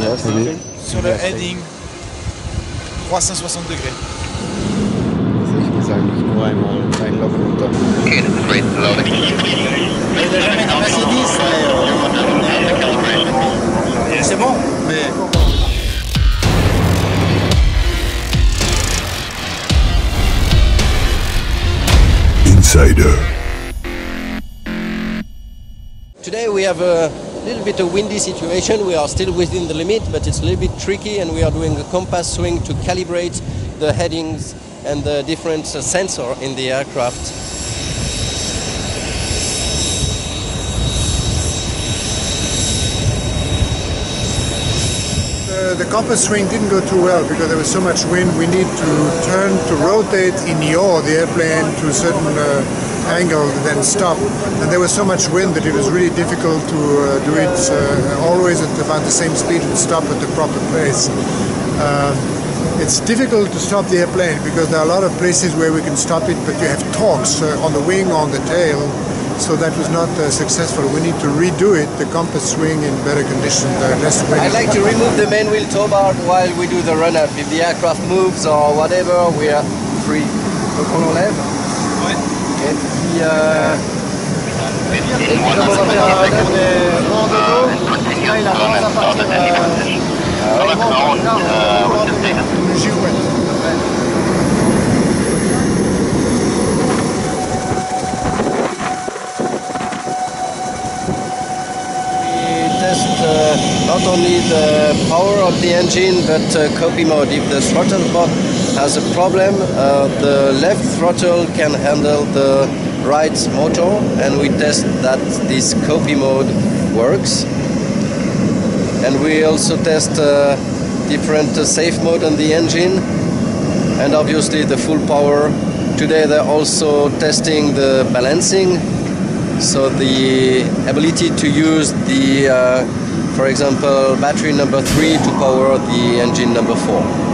Sur le heading, 360 degrés. Ich muss eigentlich nur einmal einloggen und dann... Okay, das ist Rate loading. C'est bon, mais... Insider. Today we have a little bit of windy situation. We are still within the limit, but it's a little bit tricky, and we are doing a compass swing to calibrate the headings and the different sensor in the aircraft. The compass swing didn't go too well because there was so much wind. We need to turn to rotate in yaw the airplane to a certain angle, then stop. And there was so much wind that it was really difficult to do it always at about the same speed and stop at the proper place. It's difficult to stop the airplane because there are a lot of places where we can stop it, but you have torques on the wing, on the tail. So that was not successful. We need to redo it, the compass swing in better condition, less wind. I like to remove the main wheel tow bar while we do the run-up. If the aircraft moves or whatever, we are free. Donc on enlève. Ouais. Et puis, on va faire un tour des rangs de dos. Là, il a tendance à partir. Not only the power of the engine, but copy mode. If the throttle pod has a problem, the left throttle can handle the right motor, and we test that this copy mode works. And we also test different safe mode on the engine, and obviously the full power. Today they're also testing the balancing, so the ability to use the for example, battery number 3 to power the engine number 4.